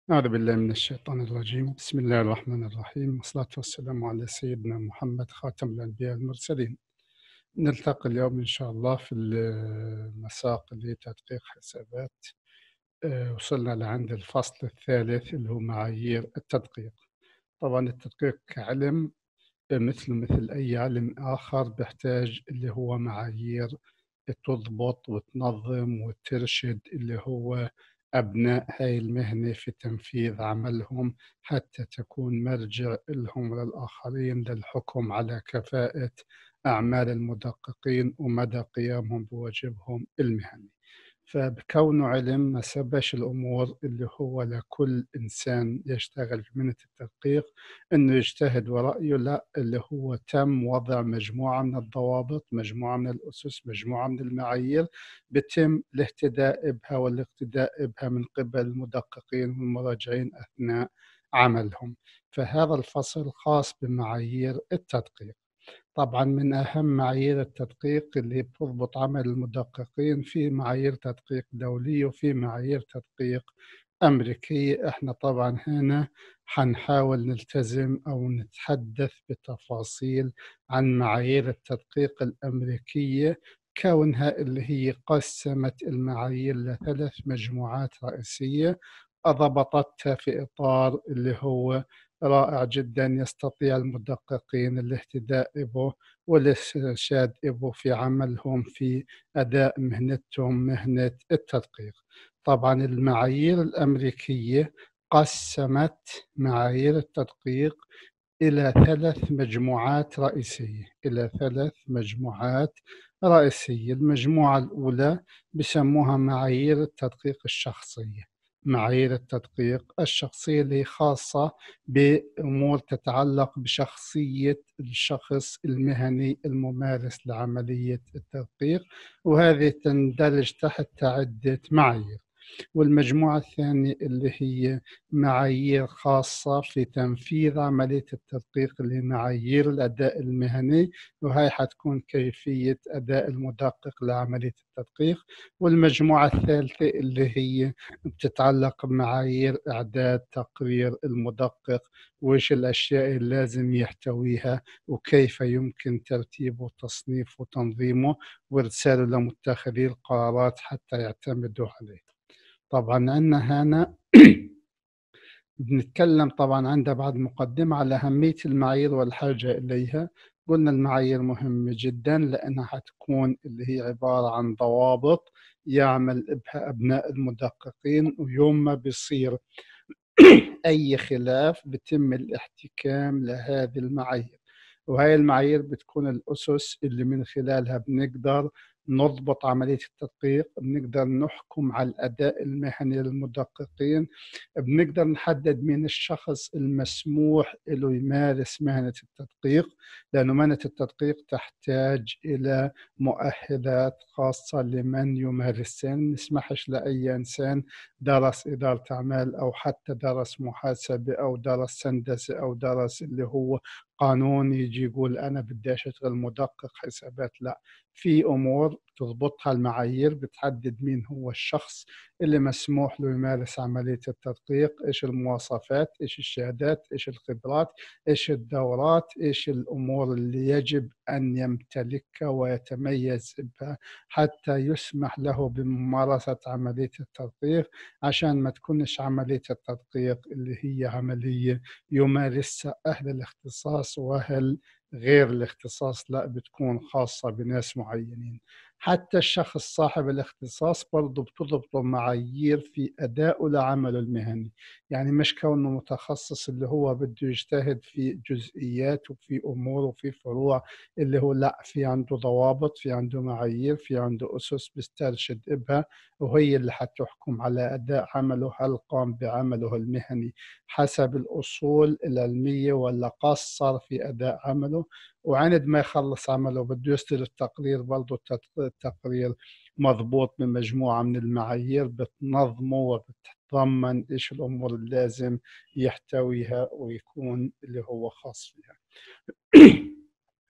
أعوذ بالله من الشيطان الرجيم. بسم الله الرحمن الرحيم، والصلاة والسلام على سيدنا محمد خاتم الأنبياء المرسلين. نلتقي اليوم إن شاء الله في المساق لتدقيق حسابات. وصلنا لعند الفصل الثالث اللي هو معايير التدقيق. طبعا التدقيق كعلم مثل أي علم آخر بيحتاج اللي هو معايير تضبط وتنظم وترشد اللي هو أبناء هاي المهنة في تنفيذ عملهم، حتى تكون مرجع لهم وللآخرين للحكم على كفاءة أعمال المدققين ومدى قيامهم بواجبهم المهني. فبكونه علم ما سبش الأمور اللي هو لكل إنسان يشتغل في مهنة التدقيق إنه يجتهد ورأيه، لا، اللي هو تم وضع مجموعة من الضوابط، مجموعة من الأسس، مجموعة من المعايير بتم الاهتداء بها والاقتداء بها من قبل المدققين والمراجعين أثناء عملهم. فهذا الفصل خاص بمعايير التدقيق. طبعا من أهم معايير التدقيق اللي بتضبط عمل المدققين في معايير تدقيق دولية وفي معايير تدقيق أمريكية. احنا طبعا هنا حنحاول نلتزم أو نتحدث بتفاصيل عن معايير التدقيق الأمريكية، كونها اللي هي قسمت المعايير لثلاث مجموعات رئيسية أضبطتها في إطار اللي هو رائع جدا يستطيع المدققين الاهتداء به والاسترشاد به في عملهم في أداء مهنتهم، مهنة التدقيق. طبعا المعايير الأمريكية قسمت معايير التدقيق إلى ثلاث مجموعات رئيسية. المجموعة الأولى بسموها معايير التدقيق الشخصية. معايير التدقيق الشخصية اللي هي خاصة بأمور تتعلق بشخصية الشخص المهني الممارس لعملية التدقيق، وهذه تندرج تحت عدة معايير. والمجموعة الثانية اللي هي معايير خاصة في تنفيذ عملية التدقيق، اللي هي معايير الأداء المهني، وهي حتكون كيفية أداء المدقق لعملية التدقيق. والمجموعة الثالثة اللي هي بتتعلق بمعايير إعداد تقرير المدقق، وإيش الأشياء اللي لازم يحتويها وكيف يمكن ترتيبه وتصنيفه وتنظيمه وإرساله لمتخذي القرارات حتى يعتمدوا عليه. طبعا عندنا هنا بنتكلم طبعا عندها بعد مقدمة على أهمية المعايير والحاجة إليها. قلنا المعايير مهمة جدا لأنها حتكون اللي هي عبارة عن ضوابط يعمل بها أبناء المدققين، ويوم ما بيصير أي خلاف بتم الاحتكام لهذه المعايير. وهي المعايير بتكون الأسس اللي من خلالها بنقدر نضبط عملية التدقيق، بنقدر نحكم على الأداء المهني للمدققين، بنقدر نحدد مين الشخص المسموح له يمارس مهنة التدقيق، لأنه مهنة التدقيق تحتاج إلى مؤهلات خاصة لمن يمارسها. ما نسمحش لأي إنسان درس إدارة أعمال أو حتى درس محاسبة أو درس هندسة أو درس اللي هو قانون يجي يقول أنا بدي أشتغل مدقق حسابات. لا، في أمور تضبطها المعايير بتحدد مين هو الشخص اللي مسموح له يمارس عملية التدقيق، إيش المواصفات، إيش الشهادات، إيش الخبرات، إيش الدورات، إيش الأمور اللي يجب أن يمتلكها ويتميز بها حتى يسمح له بممارسة عملية التدقيق، عشان ما تكونش عملية التدقيق اللي هي عملية يمارسها أهل الاختصاص وأهل غير الاختصاص، لا، بتكون خاصة بناس معينين. حتى الشخص صاحب الاختصاص برضه بتضبط معايير في أدائه لعمله المهني. يعني مش كونه متخصص اللي هو بده يجتهد في جزئيات وفي أمور وفي فروع، اللي هو لا، في عنده ضوابط، في عنده معايير، في عنده أسس بيسترشد بها، وهي اللي حتحكم على أداء عمله. هل قام بعمله المهني حسب الأصول العلمية ولا قصر في أداء عمله؟ وعند ما يخلص عمله بده يصدر التقرير، برضه التقرير مضبوط بمجموعة من المعايير بتنظمه وبتتضمن إيش الأمور اللي لازم يحتويها ويكون اللي هو خاص فيها.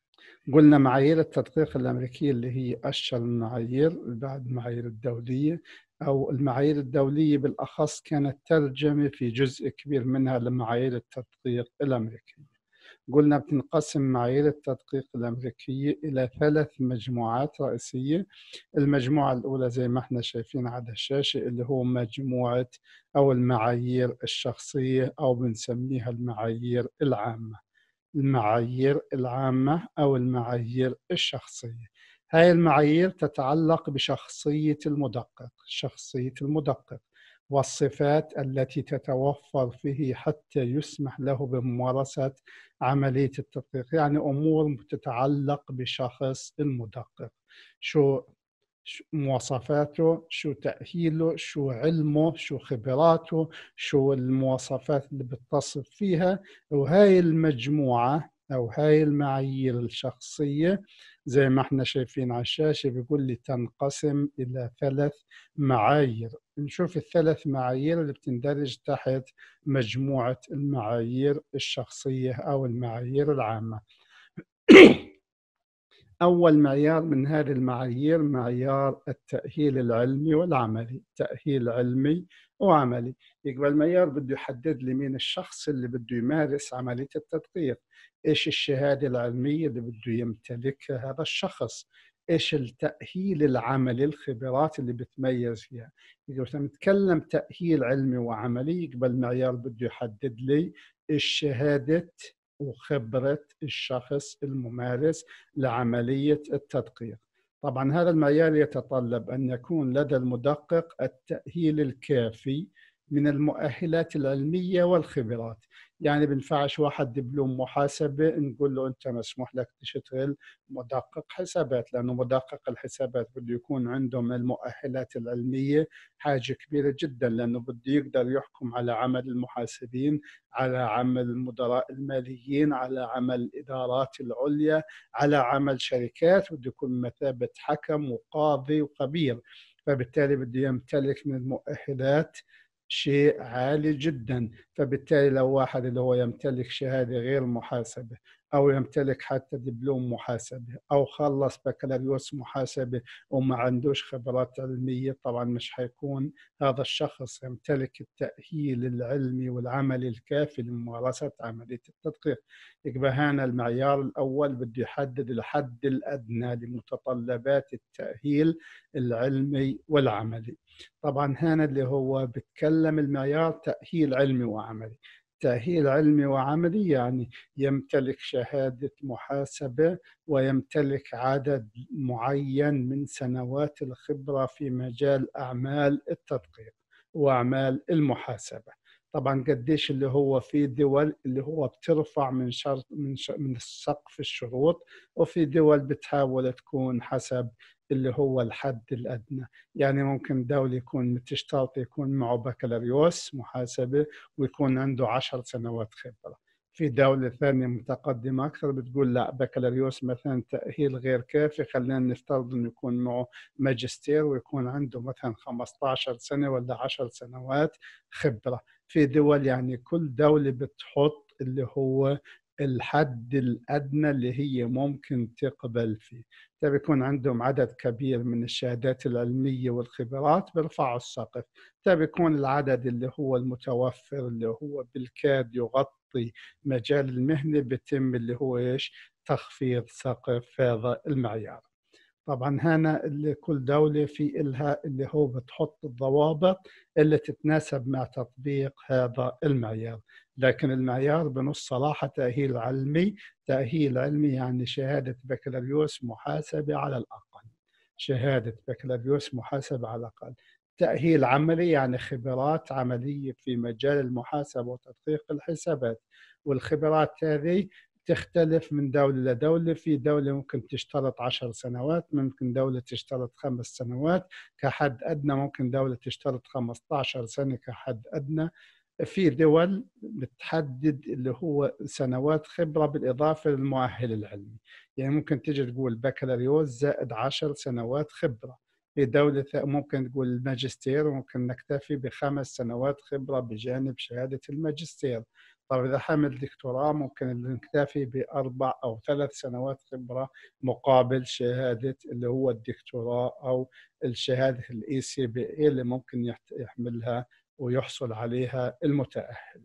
قلنا معايير التدقيق الأمريكية اللي هي أشهر المعايير بعد المعايير الدولية، أو المعايير الدولية بالأخص كانت ترجمة في جزء كبير منها لمعايير التدقيق الأمريكية. قلنا بتنقسم معايير التدقيق الأمريكية إلى 3 مجموعات رئيسية. المجموعة الأولى زي ما احنا شايفين على الشاشة اللي هو مجموعة أو المعايير الشخصية، أو بنسميها المعايير العامة. المعايير العامة أو المعايير الشخصية، هاي المعايير تتعلق بشخصية المدقق، شخصية المدقق والصفات التي تتوفر فيه حتى يسمح له بممارسة عملية التدقيق، يعني أمور تتعلق بشخص المدقق. شو مواصفاته، شو تأهيله، شو علمه، شو خبراته، شو المواصفات اللي بتصف فيها. وهاي المجموعة أو هاي المعايير الشخصية زي ما احنا شايفين على الشاشة بيقول لي تنقسم إلى 3 معايير. نشوف ال3 معايير اللي بتندرج تحت مجموعة المعايير الشخصية أو المعايير العامة. أول معيار من هذه المعايير معيار التأهيل العلمي والعملي، تأهيل علمي وعملي. يبقى المعيار بده يحدد لي مين الشخص اللي بده يمارس عملية التدقيق، إيش الشهادة العلمية اللي بده يمتلكها هذا الشخص، إيش التأهيل العملي، الخبرات اللي بتميز فيها. يبقى نتكلم تأهيل علمي وعملي، يبقى المعيار بده يحدد لي الشهادة وخبرة الشخص الممارس لعملية التدقيق. طبعا هذا المعيار يتطلب أن يكون لدى المدقق التأهيل الكافي من المؤهلات العلمية والخبرات. يعني بنفعش واحد دبلوم محاسبة نقول له أنت مسموح لك تشتغل مدقق حسابات، لأنه مدقق الحسابات بده يكون عنده من المؤهلات العلمية حاجة كبيرة جدا، لأنه بده يقدر يحكم على عمل المحاسبين، على عمل المدراء الماليين، على عمل الإدارات العليا، على عمل شركات، بده يكون مثابة حكم وقاضي وخبير. فبالتالي بده يمتلك من المؤهلات شيء عالي جدا. فبالتالي لو واحد اللي هو يمتلك شهادة غير محاسبة، أو يمتلك حتى دبلوم محاسبة، أو خلص بكالوريوس محاسبة وما عندوش خبرات علمية، طبعا مش حيكون هذا الشخص يمتلك التأهيل العلمي والعملي الكافي لممارسة عملية التدقيق. يبقى هنا المعيار الأول بده يحدد الحد الأدنى لمتطلبات التأهيل العلمي والعملي. طبعا هنا اللي هو بتكلم المعيار تأهيل علمي وعملي. تأهيل علمي وعملي يعني يمتلك شهادة محاسبة، ويمتلك عدد معين من سنوات الخبرة في مجال أعمال التدقيق وأعمال المحاسبة. طبعا قديش اللي هو في دول اللي هو بترفع من شرط من سقف الشروط، وفي دول بتحاول تكون حسب اللي هو الحد الأدنى. يعني ممكن دولة يكون تشترط يكون معه بكالوريوس محاسبة ويكون عنده 10 سنوات خبرة. في دولة ثانية متقدمة أكثر بتقول لا، بكالوريوس مثلا تأهيل غير كافي، خلينا نفترض إنه يكون معه ماجستير ويكون عنده مثلا 15 سنة ولا 10 سنوات خبرة. في دول يعني كل دولة بتحط اللي هو الحد الأدنى اللي هي ممكن تقبل فيه. طيب يكون عندهم عدد كبير من الشهادات العلمية والخبرات بيرفعوا السقف. طيب يكون العدد اللي هو المتوفر اللي هو بالكاد يغطي مجال المهنة، بيتم اللي هو إيش تخفيض سقف هذا المعيار. طبعا هنا اللي كل دولة في إلها اللي هو بتحط الضوابط اللي تتناسب مع تطبيق هذا المعيار. لكن المعيار بنص صراحة تأهيل علمي. تأهيل علمي يعني شهادة بكالوريوس محاسبة على الأقل، شهادة بكالوريوس محاسبة على الأقل. تأهيل عملي يعني خبرات عملية في مجال المحاسبة وتدقيق الحسابات. والخبرات هذه تختلف من دولة لدولة. في دولة ممكن تشترط 10 سنوات، ممكن دولة تشترط 5 سنوات كحد أدنى، ممكن دولة تشترط 15 سنة كحد أدنى. في دول بتحدد اللي هو سنوات خبرة بالإضافة للمؤهل العلمي. يعني ممكن تيجي تقول بكالوريوس زائد 10 سنوات خبرة. في دولة ممكن تقول الماجستير، وممكن نكتفي ب5 سنوات خبرة بجانب شهادة الماجستير. طب إذا حامل دكتوراه ممكن نكتفي ب4 أو 3 سنوات خبرة مقابل شهادة اللي هو الدكتوراه أو الشهادة الACPA اللي ممكن يحملها ويحصل عليها المتأهل.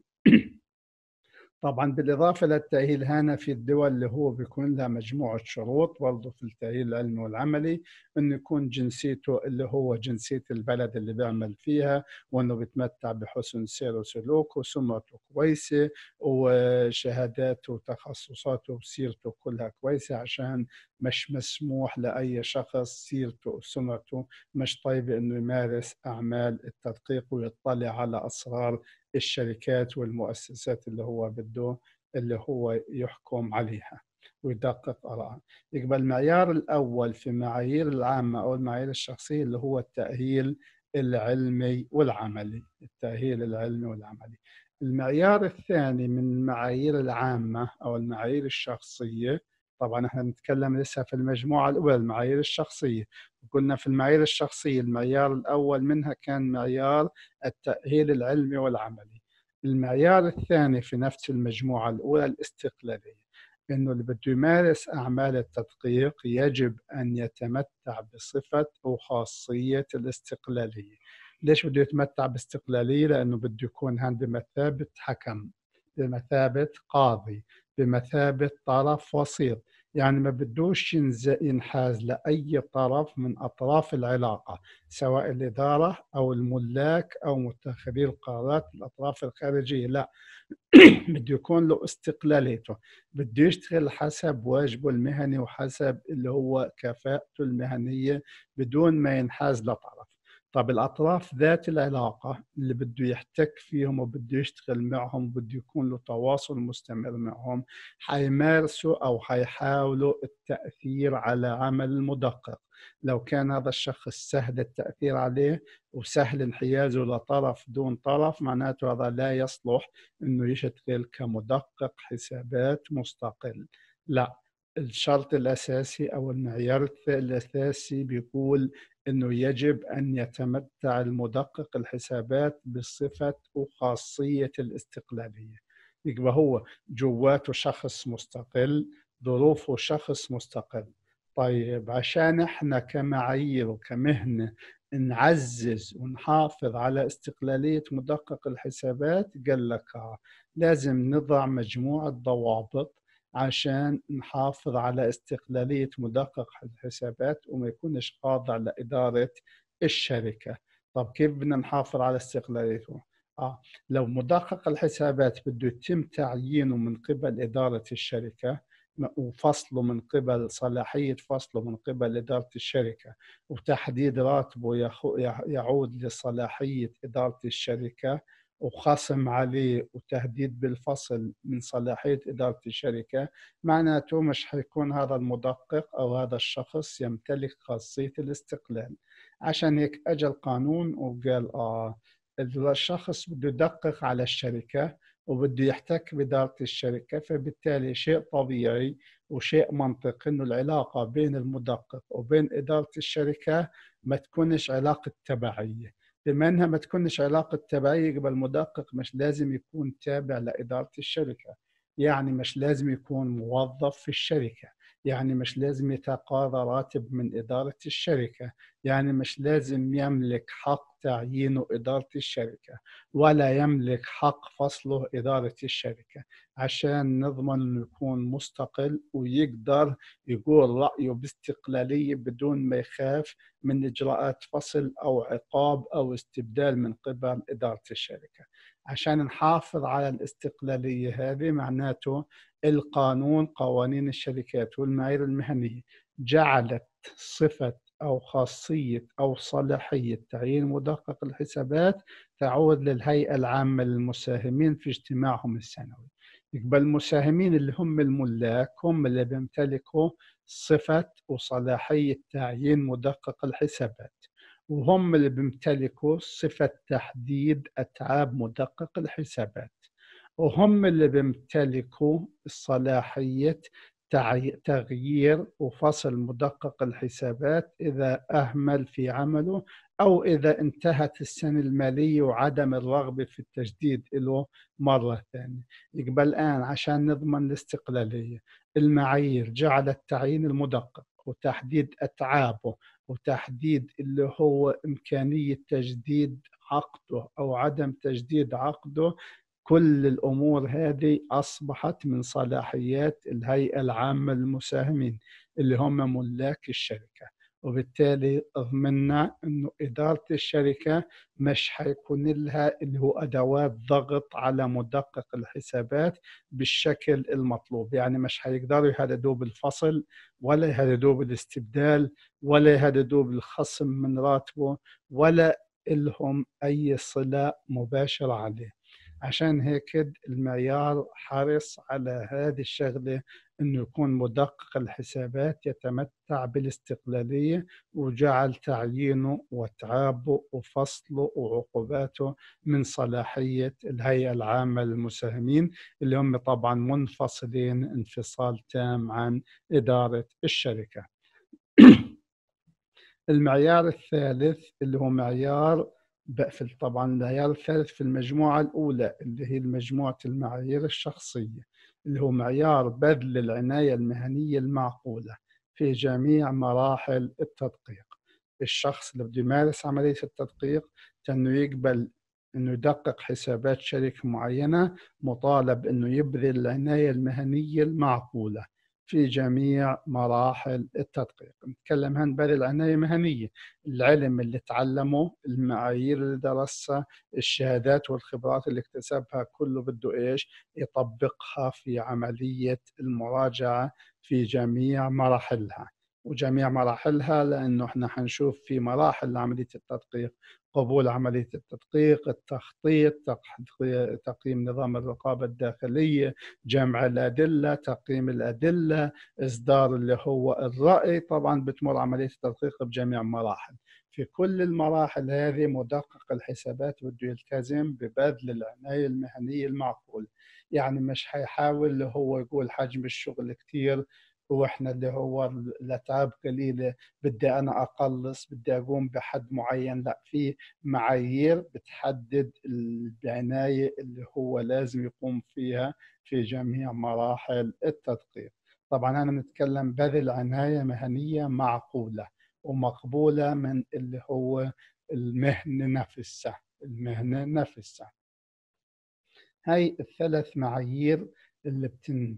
طبعا بالإضافة للتأهيل هنا في الدول اللي هو بيكون لها مجموعة شروط برضه في التأهيل العلمي والعملي، إنه يكون جنسيته اللي هو جنسية البلد اللي بيعمل فيها، وإنه بيتمتع بحسن سير وسلوك وسمعته كويسة وشهاداته وتخصصاته وسيرته كلها كويسة، عشان مش مسموح لأي شخص سيرته وسمعته مش طيبة إنه يمارس أعمال التدقيق ويطلع على أسرار الشركات والمؤسسات اللي هو يحكم عليها ويدقق آرائها. يبقى المعيار الأول في معايير العامة أو المعايير الشخصية اللي هو التأهيل العلمي والعملي. التأهيل العلمي والعملي. المعيار الثاني من المعايير العامة أو المعايير الشخصية، طبعا احنا بنتكلم لسه في المجموعة الأولى المعايير الشخصية. قلنا في المعايير الشخصية المعيار الأول منها كان معيار التأهيل العلمي والعملي. المعيار الثاني في نفس المجموعة الأولى الاستقلالية، إنه اللي بده يمارس أعمال التدقيق يجب أن يتمتع بصفة أو خاصية الاستقلالية. ليش بده يتمتع باستقلالية؟ لأنه بده يكون هان بمثابة حكم، بمثابة قاضي، بمثابة طرف وسيط. يعني ما بدوش ينحاز لأي طرف من أطراف العلاقة، سواء الإدارة أو الملاك أو متخذي القرارات الأطراف الخارجية، لا. بده يكون له استقلاليته، بده يشتغل حسب واجبه المهني وحسب اللي هو كفاءته المهنية بدون ما ينحاز لطرف. طب الأطراف ذات العلاقة اللي بده يحتك فيهم وبده يشتغل معهم وبده يكون له تواصل مستمر معهم، حيمارسوا أو حيحاولوا التأثير على عمل المدقق. لو كان هذا الشخص سهل التأثير عليه وسهل انحيازه لطرف دون طرف، معناته هذا لا يصلح انه يشتغل كمدقق حسابات مستقل. لا، الشرط الاساسي او المعيار الاساسي بيقول انه يجب ان يتمتع المدقق الحسابات بصفة وخاصية الاستقلالية. يبقى هو جواته شخص مستقل، ظروفه شخص مستقل. طيب عشان احنا كمعايير وكمهنة نعزز ونحافظ على استقلالية مدقق الحسابات، قال لك لازم نضع مجموعة ضوابط عشان نحافظ على استقلالية مدقق الحسابات وما يكونش خاضع لإدارة الشركة. طب كيف بدنا نحافظ على استقلاليته؟ لو مدقق الحسابات بده يتم تعيينه من قبل إدارة الشركة وفصله من قبل صلاحية فصله من قبل إدارة الشركة، وتحديد راتبه يعود لصلاحية إدارة الشركة، وخصم عليه وتهديد بالفصل من صلاحية إدارة الشركة، معناته مش حيكون هذا المدقق أو هذا الشخص يمتلك خاصية الاستقلال. عشان هيك أجى القانون وقال الشخص بده يدقق على الشركة وبده يحتك بإدارة الشركة، فبالتالي شيء طبيعي وشيء منطقي إنه العلاقة بين المدقق وبين إدارة الشركة ما تكونش علاقة تبعية. بما إنها ما تكونش علاقة تبعية، يبقى المدقق مش لازم يكون تابع لإدارة الشركة، يعني مش لازم يكون موظف في الشركة، يعني مش لازم يتقاضى راتب من إدارة الشركة، يعني مش لازم يملك حق تعيينه إدارة الشركة، ولا يملك حق فصله إدارة الشركة، عشان نضمن أنه يكون مستقل ويقدر يقول رأيه باستقلالية بدون ما يخاف من إجراءات فصل أو عقاب أو استبدال من قبل إدارة الشركة. عشان نحافظ على الاستقلالية هذه، معناته القانون قوانين الشركات والمعايير المهنية جعلت صفة أو خاصية أو صلاحية تعيين مدقق الحسابات تعود للهيئة العامة للمساهمين في اجتماعهم السنوي. يبقى المساهمين اللي هم الملاك هم اللي بيمتلكوا صفة وصلاحية تعيين مدقق الحسابات، وهم اللي بيمتلكوا صفة تحديد أتعاب مدقق الحسابات، وهم اللي بيمتلكوا صلاحية تغيير وفصل مدقق الحسابات إذا أهمل في عمله، أو إذا انتهت السنة المالية وعدم الرغبة في التجديد له مرة ثانية. يبقى الآن عشان نضمن الاستقلالية، المعايير جعلت تعيين المدقق وتحديد أتعابه وتحديد اللي هو إمكانية تجديد عقده أو عدم تجديد عقده. كل الأمور هذه أصبحت من صلاحيات الهيئة العامة للمساهمين اللي هم ملاك الشركة، وبالتالي ضمننا أنه إدارة الشركة مش حيكون لها اللي هو أدوات ضغط على مدقق الحسابات بالشكل المطلوب. يعني مش حيقدروا يهددوا بالفصل، ولا يهددوا بالاستبدال، ولا يهددوا بالخصم من راتبه، ولا لهم أي صلة مباشرة عليه. عشان هيك المعيار حرص على هذه الشغلة، أنه يكون مدقق الحسابات يتمتع بالاستقلالية، وجعل تعيينه وتعابه وفصله وعقوباته من صلاحية الهيئة العامة للمساهمين، اللي هم طبعا منفصلين انفصال تام عن إدارة الشركة. المعيار الثالث اللي هو معيار بقفل، طبعا المعيار الثالث في المجموعة الأولى اللي هي مجموعة المعايير الشخصية، اللي هو معيار بذل العناية المهنية المعقولة في جميع مراحل التدقيق. الشخص اللي بده يمارس عملية التدقيق أنه يقبل أنه يدقق حسابات شركة معينة، مطالب أنه يبذل العناية المهنية المعقولة في جميع مراحل التدقيق. نتكلم عن بذل العناية المهنية، العلم اللي تعلمه، المعايير اللي درسها، الشهادات والخبرات اللي اكتسبها، كله بده إيش؟ يطبقها في عملية المراجعة في جميع مراحلها. وجميع مراحلها لأنه احنا حنشوف في مراحل لعملية التدقيق: قبول عملية التدقيق، التخطيط، تقييم نظام الرقابة الداخلية، جمع الأدلة، تقييم الأدلة، إصدار اللي هو الرأي. طبعا بتمر عملية التدقيق بجميع مراحل. في كل المراحل هذه مدقق الحسابات بده يلتزم ببذل العناية المهنية المعقول. يعني مش حيحاول اللي هو يقول حجم الشغل كتير واحنا اللي هو الاتعاب قليله، بدي انا اقلص، بدي اقوم بحد معين. لا، في معايير بتحدد العنايه اللي هو لازم يقوم فيها في جميع مراحل التدقيق. طبعا انا بنتكلم بذل عنايه مهنيه معقوله ومقبوله من اللي هو المهنه نفسها. المهنه نفسها. هاي الثلاث معايير اللي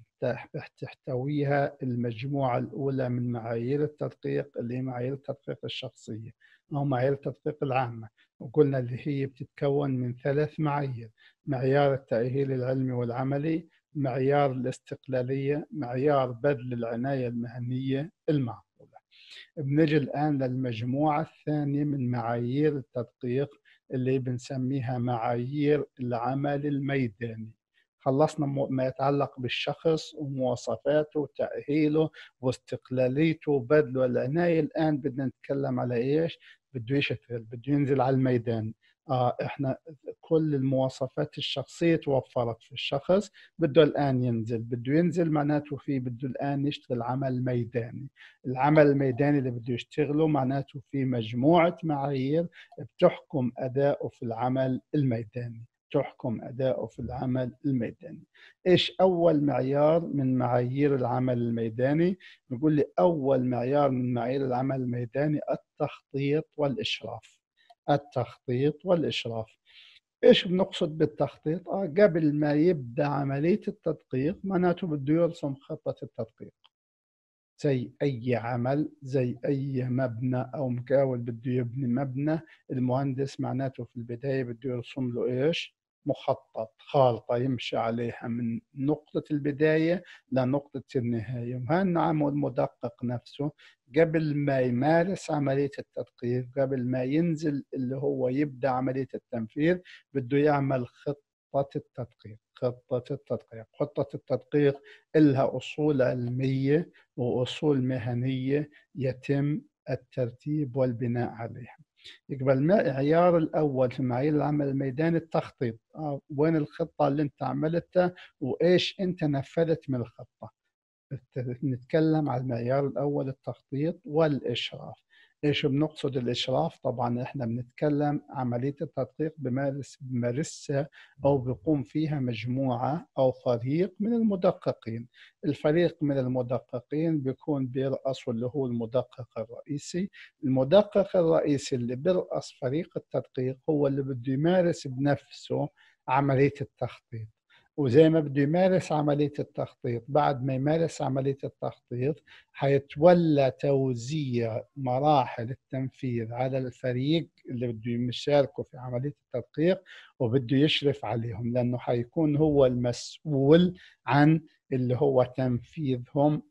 بتحتويها المجموعة الأولى من معايير التدقيق، اللي هي معايير التدقيق الشخصية أو معايير التدقيق العامة. وقلنا اللي هي بتتكون من ثلاث معايير: معيار التأهيل العلمي والعملي، معيار الاستقلالية، معيار بذل العناية المهنية المعقولة. بنجي الآن للمجموعة الثانية من معايير التدقيق اللي بنسميها معايير العمل الميداني. خلصنا ما يتعلق بالشخص ومواصفاته وتأهيله واستقلاليته وبذله العناية. الآن بدنا نتكلم على إيش؟ بده يشتغل، بده ينزل على الميدان. إحنا كل المواصفات الشخصية توفرت في الشخص، بده الآن ينزل. بده ينزل معناته في بده الآن يشتغل عمل ميداني. العمل الميداني اللي بده يشتغله معناته في مجموعة معايير بتحكم أداؤه في العمل الميداني. تحكم أداؤه في العمل الميداني. إيش أول معيار من معايير العمل الميداني؟ نقول لي أول معيار من معايير العمل الميداني التخطيط والإشراف. التخطيط والإشراف. إيش بنقصد بالتخطيط؟ قبل ما يبدأ عملية التدقيق معناته بده يرسم خطة التدقيق. زي أي عمل، زي أي مبنى أو مقاول بده يبني مبنى، المهندس معناته في البداية بده يرسم له إيش؟ مخطط، خارطة يمشي عليها من نقطة البداية لنقطة النهاية. وهالنعم المدقق نفسه قبل ما يمارس عملية التدقيق، قبل ما ينزل اللي هو يبدأ عملية التنفيذ، بده يعمل خطة التدقيق. خطة التدقيق. خطة التدقيق لها أصول علمية وأصول مهنية يتم الترتيب والبناء عليها. يبقى المعيار الأول في معايير العمل الميداني التخطيط. وين الخطة اللي أنت عملتها وإيش أنت نفذت من الخطة. نتكلم على المعيار الأول التخطيط والإشراف. إيش بنقصد الإشراف؟ طبعا إحنا بنتكلم عملية التدقيق بمارسها أو بيقوم فيها مجموعة أو فريق من المدققين. الفريق من المدققين بيكون بيرأسه اللي هو المدقق الرئيسي. المدقق الرئيسي اللي بيرأس فريق التدقيق هو اللي بده يمارس بنفسه عملية التخطيط. وزي ما بده يمارس عملية التخطيط، بعد ما يمارس عملية التخطيط حيتولى توزيع مراحل التنفيذ على الفريق اللي بده يشاركوا في عملية التدقيق وبده يشرف عليهم، لأنه حيكون هو المسؤول عن اللي هو تنفيذهم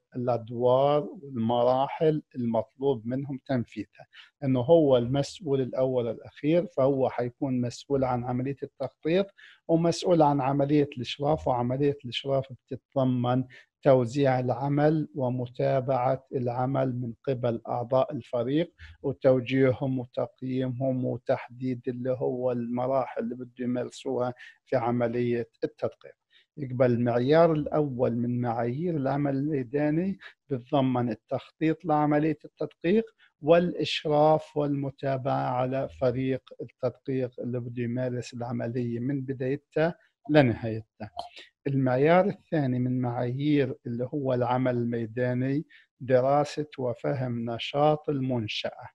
للأدوار والمراحل المطلوب منهم تنفيذها، لأنه هو المسؤول الأول والأخير، فهو حيكون مسؤول عن عملية التخطيط ومسؤول عن عملية الإشراف. وعملية الإشراف بتتضمن توزيع العمل ومتابعة العمل من قبل أعضاء الفريق وتوجيههم وتقييمهم وتحديد اللي هو المراحل اللي بده يمارسوها في عملية التدقيق. يقبل المعيار الأول من معايير العمل الميداني بتضمن التخطيط لعملية التدقيق والإشراف والمتابعة على فريق التدقيق اللي بده يمارس العملية من بدايتها لنهايتها. المعيار الثاني من معايير اللي هو العمل الميداني دراسة وفهم نشاط المنشأة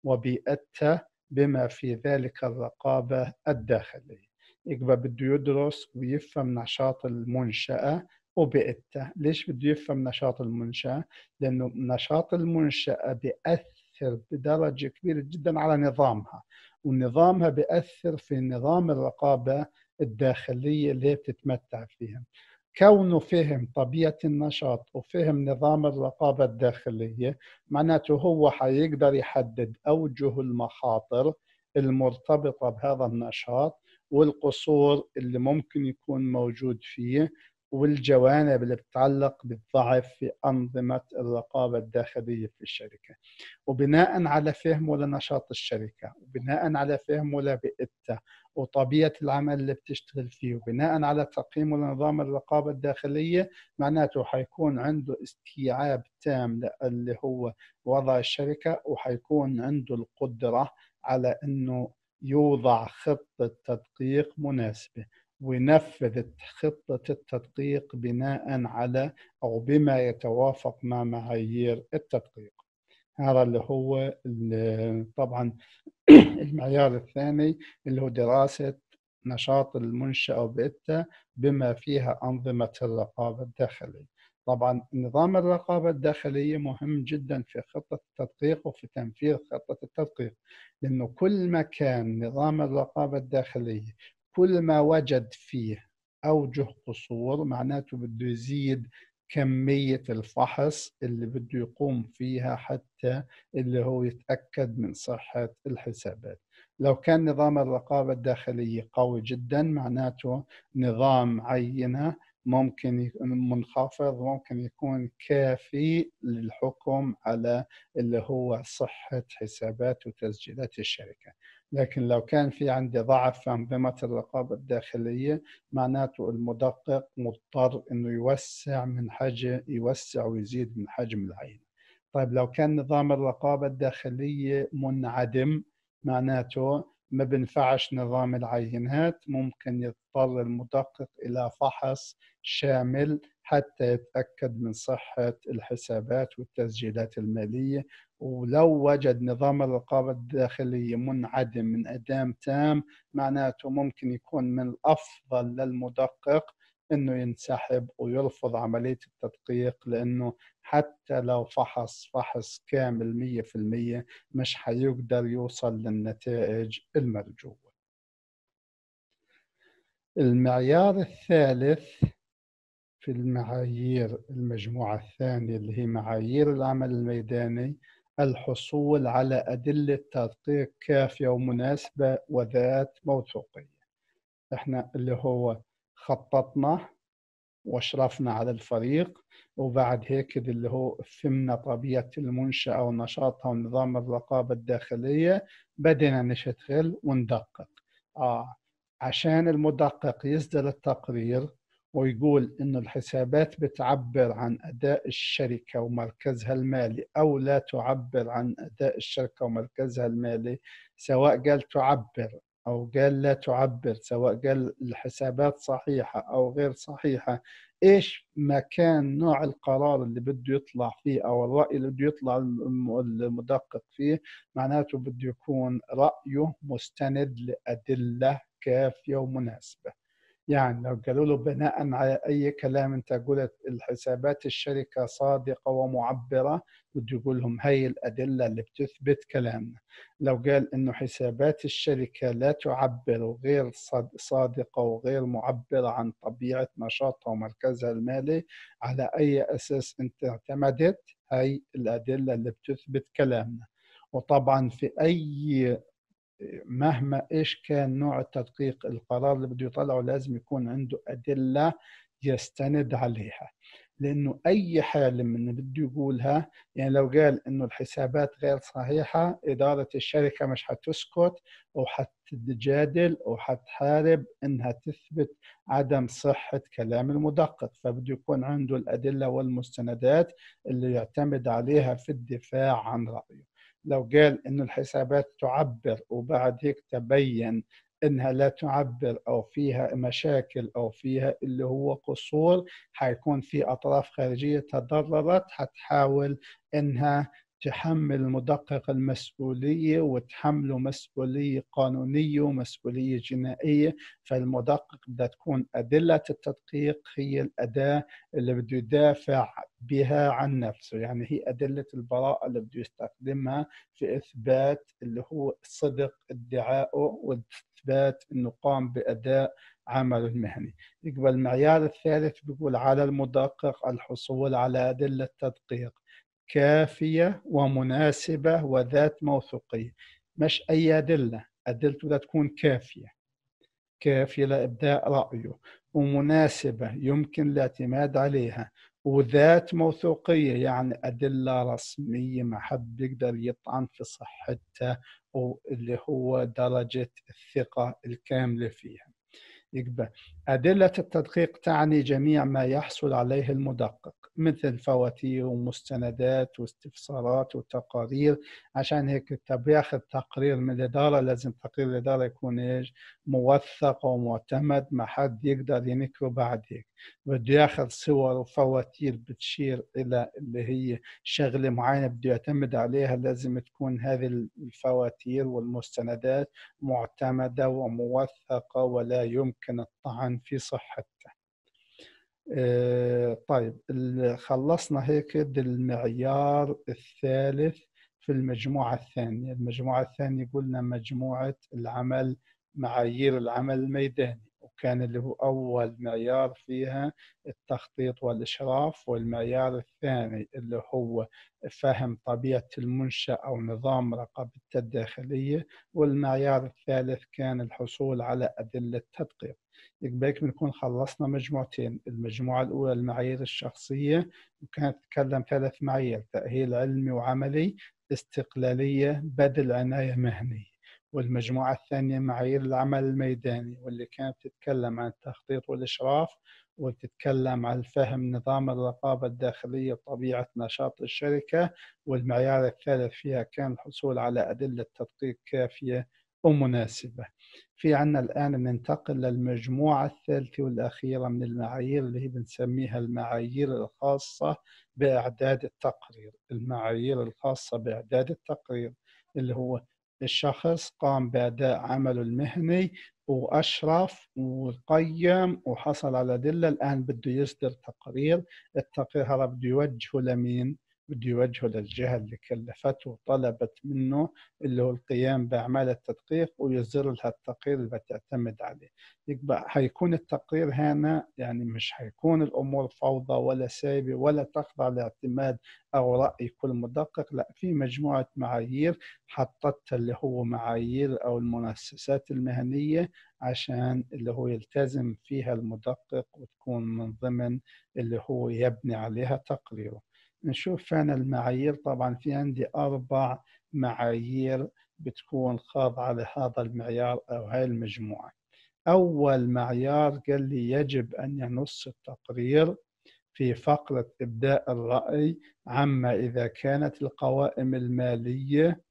وبيئتها بما في ذلك الرقابة الداخلية. يبقى بده يدرس ويفهم نشاط المنشأة وبيئتها. ليش بده يفهم نشاط المنشأة؟ لأنه نشاط المنشأة بيأثر بدرجة كبيرة جدا على نظامها، ونظامها بيأثر في نظام الرقابة الداخلية اللي هي بتتمتع فيها. كونه فهم طبيعة النشاط وفهم نظام الرقابة الداخلية معناته هو حيقدر يحدد أوجه المخاطر المرتبطة بهذا النشاط والقصور اللي ممكن يكون موجود فيه والجوانب اللي بتتعلق بالضعف في أنظمة الرقابة الداخلية في الشركة. وبناء على فهمه لنشاط الشركة وبناء على فهمه لبيئتها وطبيعة العمل اللي بتشتغل فيه وبناء على تقييمه لنظام الرقابة الداخلية معناته حيكون عنده استيعاب تام اللي هو وضع الشركة، وحيكون عنده القدرة على أنه يوضع خطة تدقيق مناسبة وينفذ خطة التدقيق بناء على أو بما يتوافق مع معايير التدقيق. هذا اللي هو طبعا المعيار الثاني اللي هو دراسة نشاط المنشأة وبيئتها بما فيها أنظمة الرقابة الداخلية. طبعا نظام الرقابة الداخلية مهم جدا في خطة التدقيق وفي تنفيذ خطة التدقيق، لأنه كل ما كان نظام الرقابة الداخلية كل ما وجد فيه أوجه قصور معناته بده يزيد كمية الفحص اللي بده يقوم فيها حتى اللي هو يتأكد من صحة الحسابات. لو كان نظام الرقابة الداخلية قوي جدا معناته نظام عينة ممكن يكون منخفض ممكن يكون كافي للحكم على اللي هو صحة حسابات وتسجيلات الشركة. لكن لو كان في عندي ضعف في أنظمة الرقابة الداخلية معناته المدقق مضطر إنه يوسع ويزيد من حجم العين. طيب لو كان نظام الرقابة الداخلية منعدم معناته ما بنفعش نظام العينات، ممكن يضطر المدقق إلى فحص شامل حتى يتأكد من صحة الحسابات والتسجيلات المالية. ولو وجد نظام الرقابة الداخلية منعدم من إعدام تام معناته ممكن يكون من الأفضل للمدقق أنه ينسحب ويرفض عملية التدقيق، لأنه حتى لو فحص كامل 100% مش حيقدر يوصل للنتائج المرجوة. المعيار الثالث في المعايير المجموعة الثانية اللي هي معايير العمل الميداني الحصول على أدلة تدقيق كافية ومناسبة وذات موثوقية. احنا اللي هو خططنا واشرفنا على الفريق وبعد هيك اللي هو فهمنا طبيعة المنشأة ونشاطها ونظام الرقابة الداخلية بدنا نشتغل وندقق. عشان المدقق يصدر التقرير ويقول إنه الحسابات بتعبر عن أداء الشركة ومركزها المالي أو لا تعبر عن أداء الشركة ومركزها المالي، سواء قال تعبر أو قال لا تعبر، سواء قال الحسابات صحيحة أو غير صحيحة، إيش ما كان نوع القرار اللي بده يطلع فيه أو الرأي اللي بده يطلع المدقق فيه، معناته بده يكون رأيه مستند لأدلة كافية ومناسبة. يعني لو قالوا له بناء على أي كلام أنت قلت الحسابات الشركة صادقة ومعبرة، بده يقول لهم هي الأدلة اللي بتثبت كلامنا. لو قال إنه حسابات الشركة لا تعبر وغير صادقة وغير معبرة عن طبيعة نشاطها ومركزها المالي، على أي أساس أنت اعتمدت هي الأدلة اللي بتثبت كلامنا. وطبعا في أي مهما إيش كان نوع التدقيق، القرار اللي بده يطلعه لازم يكون عنده أدلة يستند عليها. لأنه أي حالة من اللي بده يقولها، يعني لو قال إنه الحسابات غير صحيحة، إدارة الشركة مش حتسكت وحتجادل وحتحارب إنها تثبت عدم صحة كلام المدقق، فبده يكون عنده الأدلة والمستندات اللي يعتمد عليها في الدفاع عن رأيه. لو قال إنه الحسابات تعبر وبعد هيك تبين إنها لا تعبر أو فيها مشاكل أو فيها اللي هو قصور، حيكون في أطراف خارجية تضررت حتحاول إنها تحمل المدقق المسؤولية وتحمله مسؤولية قانونية ومسؤولية جنائية. فالمدقق بدها تكون أدلة التدقيق هي الأداة اللي بده يدافع بها عن نفسه، يعني هي أدلة البراءة اللي بده يستخدمها في إثبات اللي هو صدق ادعائه وإثبات أنه قام بأداء عمله المهني. يقبل المعيار الثالث بيقول على المدقق الحصول على أدلة تدقيق كافية ومناسبة وذات موثوقية. مش أي أدلة، أدلته بدها تكون كافية لإبداء رأيه، ومناسبة يمكن الاعتماد عليها، وذات موثوقية يعني أدلة رسمية ما حد بيقدر يطعن في صحتها، واللي هو درجة الثقة الكاملة فيها. يبقى أدلة التدقيق تعني جميع ما يحصل عليه المدقق، مثل فواتير ومستندات واستفسارات وتقارير. عشان هيك انت بياخذ تقرير من الإدارة، لازم تقرير الإدارة يكون إيش؟ موثق ومعتمد، ما حد يقدر ينكره بعد هيك. بده ياخذ صور وفواتير بتشير إلى اللي هي شغلة معينة بده يعتمد عليها، لازم تكون هذه الفواتير والمستندات معتمدة وموثقة ولا يمكن الطعن في صحتها. طيب خلصنا هيك المعيار الثالث في المجموعة الثانية. المجموعة الثانية قلنا مجموعة العمل، معايير العمل الميداني، وكان اللي هو أول معيار فيها التخطيط والإشراف، والمعيار الثاني اللي هو فهم طبيعة المنشأ أو نظام رقابته الداخلية، والمعيار الثالث كان الحصول على أدلة تدقيق. يبقى بنكون خلصنا مجموعتين. المجموعة الأولى المعايير الشخصية، وكانت تتكلم ثلاث معايير: تأهيل علمي وعملي، استقلالية، بذل عناية مهنية. والمجموعة الثانية معايير العمل الميداني، واللي كانت تتكلم عن التخطيط والإشراف، وتتكلم عن فهم نظام الرقابة الداخلية وطبيعة نشاط الشركة. والمعيار الثالث فيها كان الحصول على أدلة تدقيق كافية ومناسبة. في عنا الآن ننتقل للمجموعة الثالثة والأخيرة من المعايير، اللي هي بنسميها المعايير الخاصة بإعداد التقرير. المعايير الخاصة بإعداد التقرير اللي هو الشخص قام بأداء عمله المهني وأشرف وقيم وحصل على أدلة، الآن بده يصدر تقرير. التقرير هذا بده يوجهه لمين؟ بده يوجهه للجهة اللي كلفته وطلبت منه اللي هو القيام بأعمال التدقيق، ويصدر لها التقرير اللي بتعتمد عليه. يبقى حيكون التقرير هنا يعني مش حيكون الأمور فوضى ولا سايبة ولا تخضع لاعتماد أو رأي كل مدقق، لا، في مجموعة معايير حطتها اللي هو معايير أو المؤسسات المهنية عشان اللي هو يلتزم فيها المدقق، وتكون من ضمن اللي هو يبني عليها تقريره. نشوف هنا المعايير. طبعا في عندي 4 معايير بتكون خاضعة لهذا المعيار أو هاي المجموعة. أول معيار قال لي يجب أن ينص التقرير في فقرة إبداء الرأي عما إذا كانت القوائم المالية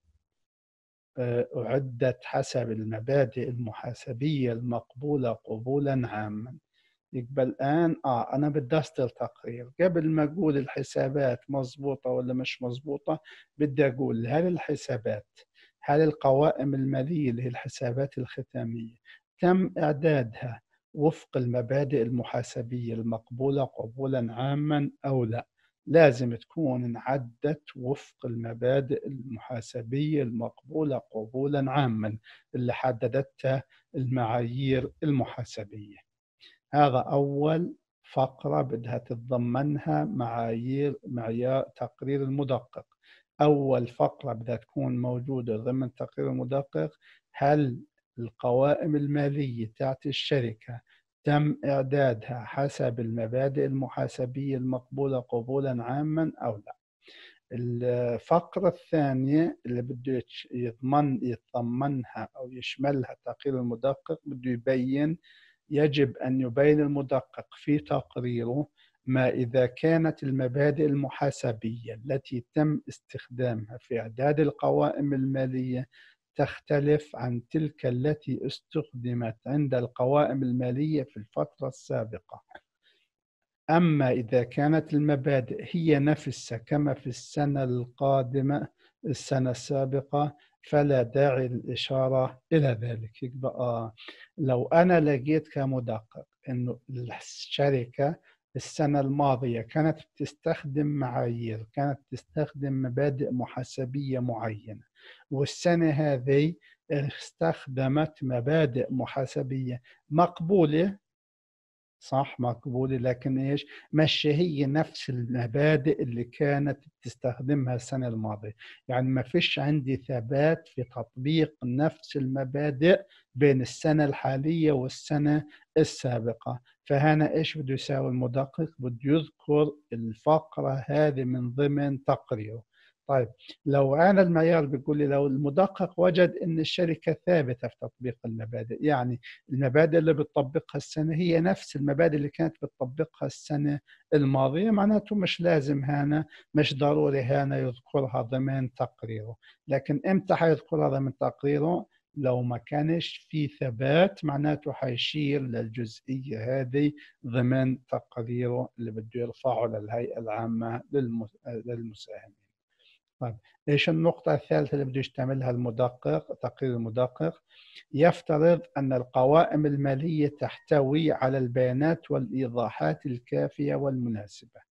أعدت حسب المبادئ المحاسبية المقبولة قبولا عاما. يبقى الآن أنا بدي أصدر تقرير. قبل ما أقول الحسابات مضبوطة ولا مش مضبوطة، بدي أقول هل الحسابات، هل القوائم المالية اللي هي الحسابات الختامية تم إعدادها وفق المبادئ المحاسبية المقبولة قبولا عاما أو لا. لازم تكون انعدت وفق المبادئ المحاسبية المقبولة قبولا عاما اللي حددتها المعايير المحاسبية. هذا أول فقرة بدها تتضمنها معيار تقرير المدقق. أول فقرة بدها تكون موجودة ضمن تقرير المدقق: هل القوائم المالية تاعت الشركة تم إعدادها حسب المبادئ المحاسبية المقبولة قبولا عاما أو لا. الفقرة الثانية اللي بده يتضمنها أو يشملها التقرير المدقق، بده يبين، يجب أن يبين المدقق في تقريره ما إذا كانت المبادئ المحاسبية التي تم استخدامها في إعداد القوائم المالية تختلف عن تلك التي استخدمت عند القوائم المالية في الفترة السابقة. أما إذا كانت المبادئ هي نفسها كما في السنة القادمة السنة السابقة فلا داعي للإشارة إلى ذلك. يبقى لو أنا لقيت كمدقق إنه الشركة السنة الماضية كانت تستخدم معايير، كانت تستخدم مبادئ محاسبية معينة، والسنة هذه استخدمت مبادئ محاسبية مقبولة، صح، مقبولة، لكن إيش، مش هي نفس المبادئ اللي كانت تستخدمها السنة الماضية. يعني ما فيش عندي ثبات في تطبيق نفس المبادئ بين السنة الحالية والسنة السابقة. فهنا إيش بده يساوي المدقق؟ بده يذكر الفقرة هذه من ضمن تقريره. طيب، لو أنا المعيار بيقول لي لو المدقق وجد أن الشركة ثابتة في تطبيق المبادئ، يعني المبادئ اللي بتطبقها السنة هي نفس المبادئ اللي كانت بتطبقها السنة الماضية، معناته مش لازم هنا، مش ضروري هنا يذكرها ضمن تقريره. لكن امتى حيذكرها ضمن تقريره؟ لو ما كانش في ثبات، معناته حيشير للجزئية هذه ضمن تقريره اللي بده يرفعه للهيئة العامة للمساهمين. طيب، ايش النقطة الثالثة اللي بده يشتملها المدقق، تقرير المدقق؟ يفترض أن القوائم المالية تحتوي على البيانات والإيضاحات الكافية والمناسبة،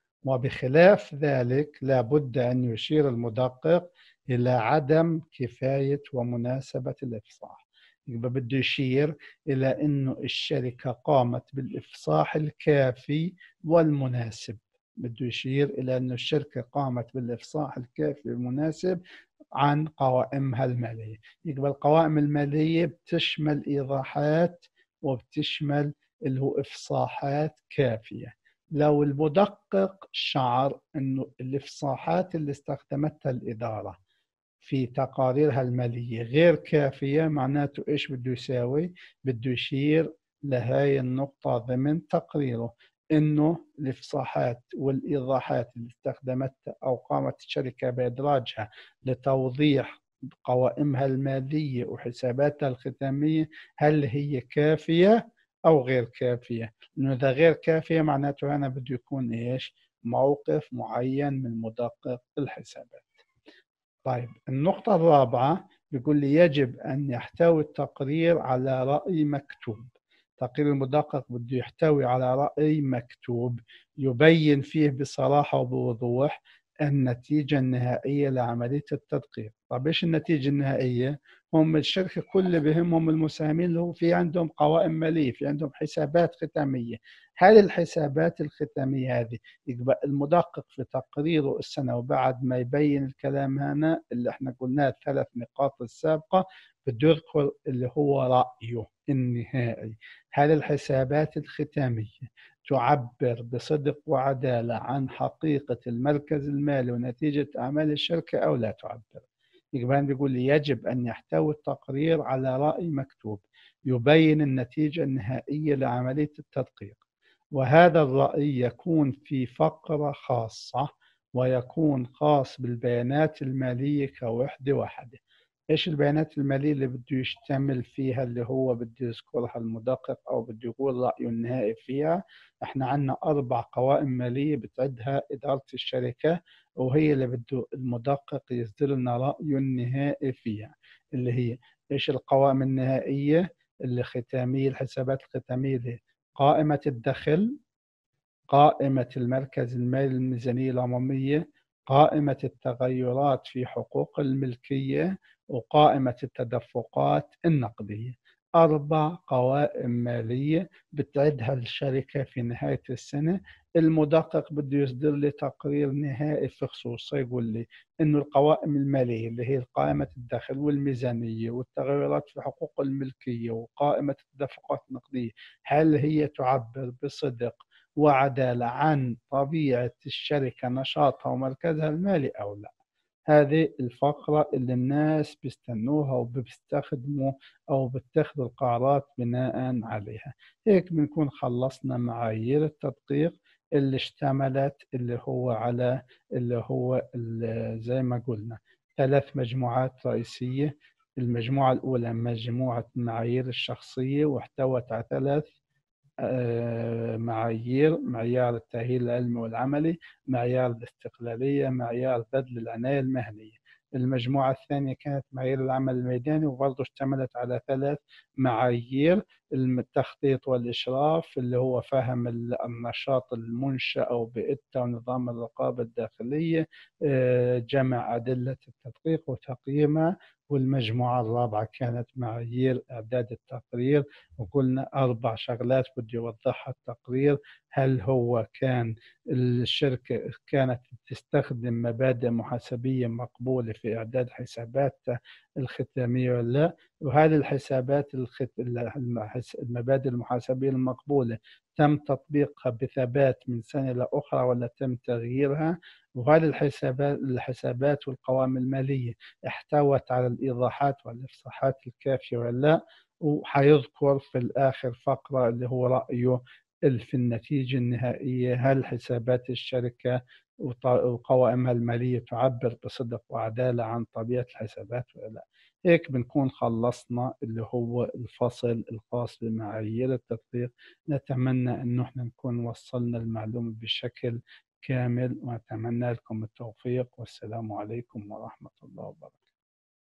وبخلاف ذلك لا بد أن يشير المدقق إلى عدم كفاية ومناسبة الإفصاح. يبقى بده يشير إلى أنه الشركة قامت بالإفصاح الكافي والمناسب. بده يشير إلى أن الشركة قامت بالإفصاح الكافي والمناسب عن قوائمها المالية. يبقى القوائم المالية بتشمل إيضاحات وبتشمل اللي هو إفصاحات كافية. لو المدقق شعر أنه الإفصاحات اللي استخدمتها الإدارة في تقاريرها المالية غير كافية، معناته إيش بده يساوي؟ بده يشير لهاي النقطة ضمن تقريره، إنه الإفصاحات والإيضاحات اللي استخدمتها أو قامت الشركة بإدراجها لتوضيح قوائمها المالية وحساباتها الختامية، هل هي كافية أو غير كافية؟ لأنه إذا غير كافية معناته هنا بده يكون إيش؟ موقف معين من مدقق الحسابات. طيب، النقطة الرابعة بيقول لي يجب أن يحتوي التقرير على رأي مكتوب. تقرير المدقق بده يحتوي على رأي مكتوب يبين فيه بصراحة وبوضوح النتيجة النهائية لعملية التدقيق. طيب، إيش النتيجة النهائية؟ هم الشركة كل اللي بهمهم المساهمين اللي هو في عندهم قوائم مالية، في عندهم حسابات ختامية. هل الحسابات الختامية هذه، يبقى المدقق في تقريره السنوي بعد ما يبين الكلام هنا اللي احنا قلناه الثلاث نقاط السابقة، بده يذكر اللي هو رأيه النهائي. هل الحسابات الختامية تعبر بصدق وعدالة عن حقيقة المركز المالي ونتيجة أعمال الشركة أو لا تعبر؟ يبقى بيقول لي يجب أن يحتوي التقرير على رأي مكتوب يبين النتيجة النهائية لعملية التدقيق، وهذا الرأي يكون في فقرة خاصة ويكون خاص بالبيانات المالية كوحدة واحدة. إيش البيانات المالية اللي بده يشتمل فيها، اللي هو بده يذكرها المدقق أو بده يقول رأيه النهائي فيها؟ إحنا عندنا 4 قوائم مالية بتعدها إدارة الشركة، وهي اللي بده المدقق يصدر لنا رأيه النهائي فيها، اللي هي إيش القوائم النهائية اللي ختامية، الحسابات الختامية اللي هي قائمة الدخل، قائمة المركز المالي للميزانية العمومية، قائمة التغيرات في حقوق الملكية، وقائمة التدفقات النقدية. 4 قوائم مالية بتعدها الشركة في نهاية السنة. المدقق بده يصدر لي تقرير نهائي في خصوصه، يقول لي إنه القوائم المالية اللي هي قائمة الدخل والميزانية والتغيرات في حقوق الملكية وقائمة التدفقات النقدية، هل هي تعبر بصدق وعدالة عن طبيعة الشركة، نشاطها ومركزها المالي أو لا؟ هذه الفقرة اللي الناس بيستنوها وبيستخدموا أو بيتخذوا القرارات بناء عليها. هيك بنكون خلصنا معايير التدقيق اللي اشتملت اللي هو على زي ما قلنا 3 مجموعات رئيسية. المجموعة الأولى مجموعة المعايير الشخصية، واحتوت على 3 معايير: معيار التأهيل العلمي والعملي، معيار الاستقلالية، معيار بذل العناية المهنية. المجموعة الثانية كانت معايير العمل الميداني، وبرضه اشتملت على 3 معايير: التخطيط والإشراف، اللي هو فهم النشاط المنشأ أو بيئته ونظام الرقابة الداخلية، جمع أدلة التدقيق وتقييمها. والمجموعة الرابعة كانت معايير إعداد التقرير، وقلنا 4 شغلات بده يوضحها التقرير: هل هو كان الشركة كانت تستخدم مبادئ محاسبية مقبولة في إعداد حساباتها الختامية ولا لا، وهل الحسابات المبادئ المحاسبية المقبولة تم تطبيقها بثبات من سنة لأخرى ولا تم تغييرها، وهل الحسابات والقوائم المالية احتوت على الإيضاحات والإفصاحات الكافية ولا لا. وحيذكر في الآخر فقرة اللي هو رأيه في النتيجة النهائية: هل حسابات الشركة وقوائمها المالية تعبر بصدق وعدالة عن طبيعة الحسابات ولا لا. هيك بنكون خلصنا اللي هو الفصل الخاص بمعايير التطبيق. نتمنى أنه احنا نكون وصلنا المعلومة بشكل كامل، وأتمنى لكم التوفيق، والسلام عليكم ورحمة الله وبركاته.